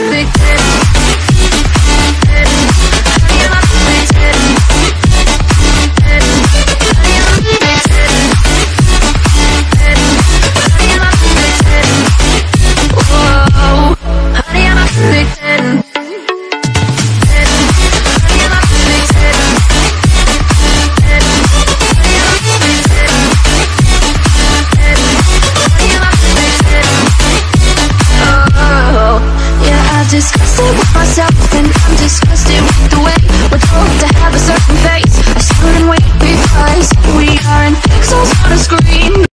perfect 10? How do you my perfect 10? How do you my perfect 10? How do you my perfect 10? Whoa, how do you my perfect 10? Disgusted with myself and I'm disgusted with the way we're told to have a certain face. I stood and wait because we